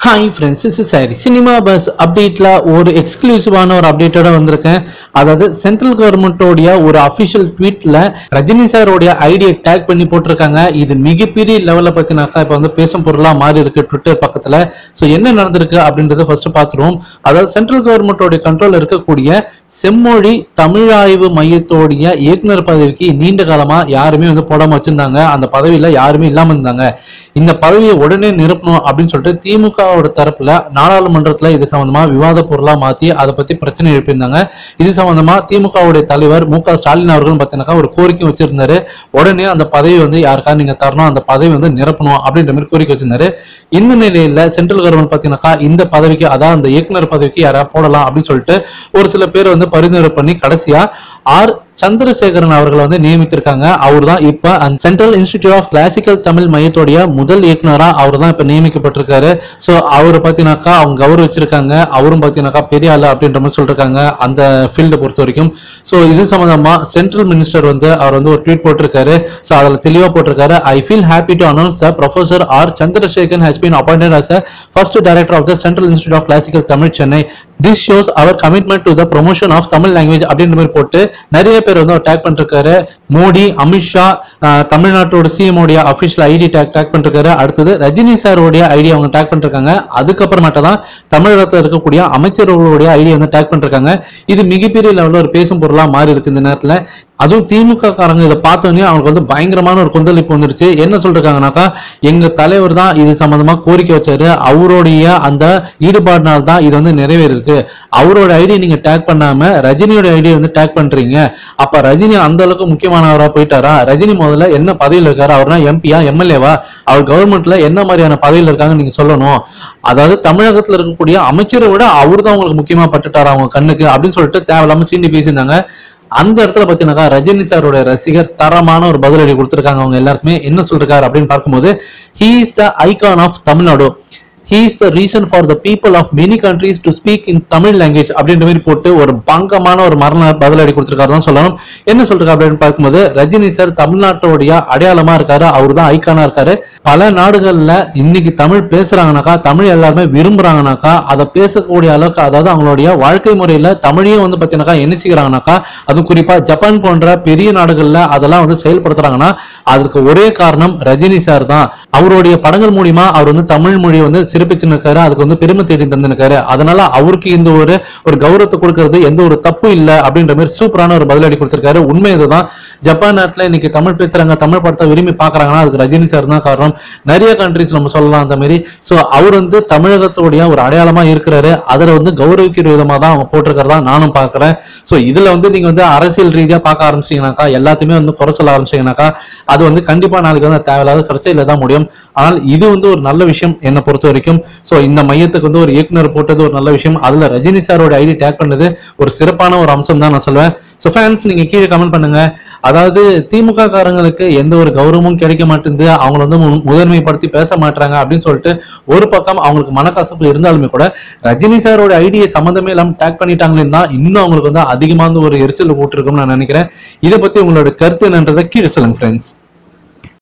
Hi friends, this is சாரி cinema buzz அப்டேட்ல ஒரு எக்ஸ்க்ளூசிவான ஒரு அப்டேட்டோட வந்திருக்கேன். அதாவது சென்ட்ரல் கவர்மெண்டோடைய ஒரு அஃபிஷியல் ட்வீட்ல ரஜினி சாரோடைய ஐடியை டேக் பண்ணி போட்டிருக்காங்க. இது மிகப்பெரிய லெவல்ல பத்தினாக்கா இப்ப வந்து பேசும் பொருளா மாறி இருக்கு ட்விட்டர் பக்கத்துல. ஸோ என்ன நடந்திருக்கு அப்படின்றத ஃபர்ஸ்ட் பார்த்துருவோம். அதாவது சென்ட்ரல் கவர்மெண்டோடைய கண்ட்ரோல் இருக்கக்கூடிய செம்மொழி தமிழாய்வு மையத்தோடைய இயக்குனர் பதவிக்கு நீண்ட காலமா யாருமே வந்து போடாம வச்சிருந்தாங்க. அந்த பதவியில யாருமே இல்லாம இருந்தாங்க. இந்த பதவியை உடனே நிரப்பணும் அப்படின்னு சொல்லிட்டு திமுக தரப்புல நாடாளுமன்றத்துல இது சம்பந்தமா விவாத பொருளா மாத்தி அதை பத்தி பிரச்சனை எழுப்பியிருந்தாங்க. இது சம்பந்தமா திமுகவுடைய தலைவர் மு.க. ஸ்டாலின் அவர்கள் பார்த்தீங்கன்னா ஒரு கோரிக்கை வச்சிருந்தாரு. உடனே அந்த பதவி வந்து யாருக்கா நீங்க தரணும், அந்த பதவி வந்து நிரப்பணும் அப்படின்ற மாதிரி கோரிக்கை வச்சிருந்தாரு. இந்த நிலையில சென்ட்ரல் கவர்மெண்ட் பார்த்தீங்கன்னாக்கா இந்த பதவிக்கு, அதாவது அந்த இயக்குனர் பதவிக்கு யாரா போடலாம் அப்படின்னு சொல்லிட்டு ஒரு சில பேர் வந்து பரிந்துரை பண்ணி கடைசியா ஆர் சந்திரசேகரன் அவர்களை வந்து நியமித்திருக்காங்க. அவர் தான் இப்ப central institute of classical Tamil மையத்தோடைய முதல் இயக்குனரா அவர் தான் இப்ப நியமிக்கப்பட்டிருக்காரு. சோ அவரை பாத்தீங்கன்னாக்கா அவங்க கௌரவிச்சிருக்காங்க. அவரும் பாத்தீங்கன்னாக்கா பெரிய ஆளு அப்படின்ற மாதிரி சொல்லிருக்காங்க அந்த ஃபீல்டை பொறுத்த வரைக்கும். சோ இது சம்பந்தமா சென்ட்ரல் மினிஸ்டர் வந்து அவர் வந்து ஒரு ட்வீட் போட்டிருக்காரு. சோ அதுல தெளிவா போட்டிருக்காரு, I feel happy to announce professor R Chandrasekaran has been appointed as a first director of the Central Institute of Classical Tamil Chennai. This shows our commitment to the promotion of Tamil language அப்படின்ற மாதிரி போட்டு நிறைய பேர் வந்து take பண்ணிருக்காரு. மோடி, அமித்ஷா, தமிழ்நாட்டோட CM உடைய official ID tag பண்ணிருக்காரு. அடுத்தது ரஜினி சாரோடைய ஐடி அவங்க டேக் பண்ணிருக்காங்க. அதுக்கப்புறமேட்ட தான் தமிழகத்தில் இருக்கக்கூடிய அமைச்சர்களுடைய ஐடி வந்து டேக் பண்ணிருக்காங்க. இது மிகப்பெரிய லெவலில் ஒரு பேசும் பொருளா மாறி இருக்கு இந்த நேரத்தில். அதுவும் திமுக காரங்க இதை பார்த்தோன்னே அவங்களுக்கு வந்து பயங்கரமான ஒரு கொந்தளிப்பு வந்துருச்சு. என்ன சொல்றாங்கன்னாக்கா, எங்க தலைவர் தான் இது சம்பந்தமா கோரிக்கை வச்சாரு, அவருடைய அந்த ஈடுபாடுனால தான் இது வந்து நிறைவேறிருக்கு. அவரோட ஐடி நீங்க டேக் பண்ணாம ரஜினியோட ஐடி வந்து டேக் பண்றீங்க. அப்ப ரஜினி அந்த அளவுக்கு முக்கியமானவரா போயிட்டாரா? ரஜினி முதல்ல என்ன பதவியில் இருக்காரு? அவர்னா எம்பியா, எம்எல்ஏவா? அவர் கவர்மெண்ட்ல என்ன மாதிரியான பதவியில் இருக்காங்க நீங்க சொல்லணும். அதாவது தமிழகத்துல இருக்கக்கூடிய அமைச்சரை விட அவர் தான் உங்களுக்கு முக்கியமா பட்டுட்டாரா அவங்க கண்ணுக்கு அப்படின்னு சொல்லிட்டு தேவையில்லாம சீண்டி பேசியிருந்தாங்க. அந்த இடத்துல பாத்தீங்கன்னா ரஜினி சாரோட ரசிகர் தரமான ஒரு பதிலடி கொடுத்திருக்காங்க. அவங்க எல்லாருக்குமே என்ன சொல்றாரு அப்படின்னு பார்க்கும்போது, he is the icon of Tamil Nadu. He is the reason for the people of many countries to speak in Tamil language அப்படின்ற மாதிரி போட்டு ஒரு பங்கமான ஒரு மரண பதிலடி கொடுத்திருக்காரு தான் சொல்லணும். என்ன சொல்றாரு அப்படின்னு பார்க்கும்போது, ரஜினி சார் தமிழ்நாட்டோடைய அடையாளமா இருக்காரு. அவர் தான் ஐக்கானா இருக்காரு. பல நாடுகள்ல இன்னைக்கு தமிழ் பேசுறாங்கனாக்கா, தமிழ் எல்லாருமே விரும்புறாங்கனாக்கா, அதை பேசக்கூடிய அளவுக்கு, அதாவது அவங்களுடைய வாழ்க்கை முறையில தமிழையும் வந்து பாத்தீங்கன்னாக்கா என்னச்சுக்கிறாங்கனாக்கா, அது குறிப்பா ஜப்பான் போன்ற பெரிய நாடுகள்ல அதெல்லாம் வந்து செயல்படுத்துறாங்கன்னா அதுக்கு ஒரே காரணம் ரஜினி சார் தான். அவருடைய படங்கள் மூலியமா அவர் வந்து தமிழ் மொழியை வந்து சிறப்பிச்சிருக்காரு. அதுக்கு வந்து பெருமை தேடி தந்திருக்காரு. அதனால அவருக்கு இந்த ஒரு கௌரவத்தை கொடுக்கறது எந்த ஒரு தப்பு இல்ல அப்படின்ற மாதிரி சூப்பரான ஒரு பதிலடி கொடுத்திருக்காரு. உண்மை இதுதான். ஜப்பான் நாட்டுல இன்னைக்கு தமிழ் பேசுறாங்க, தமிழ் படத்தை விரும்பி பாக்குறாங்கன்னா அதுக்கு ரஜினி சார் தான் காரணம். நிறைய கண்ட்ரிஸ் நம்ம சொல்லலாம் அந்த மாதிரி. சோ அவர் வந்து தமிழகத்தோடைய ஒரு அடையாளமா இருக்கிறாரு. அதுல வந்து கௌரவிக்கிற விதமா தான் அவங்க போட்டிருக்கிறதா நானும் பாக்குறேன். சோ இதுல வந்து நீங்க வந்து அரசியல் ரீதியா பார்க்க ஆரம்பிச்சீங்கன்னாக்கா, எல்லாத்தையுமே வந்து குறை சொல்ல ஆரம்பிச்சீங்கன்னாக்கா, அது வந்து கண்டிப்பா நாளைக்கு வந்து தேவையில்லாத சர்ச்சையில தான் முடியும். ஆனால் இது வந்து ஒரு நல்ல விஷயம் என்னை பொறுத்த வரைக்கும். சோ இந்த மையத்துக்கு வந்து ஒரு இயக்குனர் போட்டது ஒரு நல்ல விஷயம். அதுல ரஜினி சாரோட ஐடி டேக் பண்ணது ஒரு சிறப்பான ஒரு அம்சம் தான் நான் சொல்லுவேன். சோ ஃபேன்ஸ், நீங்க கீழே கமெண்ட் பண்ணுங்க. அதாவது திமுக காரங்களுக்கு எந்த ஒரு கௌரவமும் கிடைக்க மாட்டேங்குது, அவங்க வந்து முதன்மைப்படுத்தி பேச மாட்டாங்க அப்படின்னு சொல்லிட்டு ஒரு பக்கம் அவங்களுக்கு மனக்கசப்பு இருந்தாலுமே கூட ரஜினி சாரோட ஐடியை சம்மந்தமே இல்லாம டேக் பண்ணிட்டாங்களே தான் இன்னும் அவங்களுக்கு வந்து அதிகமான ஒரு எரிச்சல் போட்டிருக்கும்னு நான் நினைக்கிறேன். இதை பத்தி உங்களோட கருத்து என்னன்றதை கீழே சொல்லுங்க ஃப்ரெண்ட்ஸ்.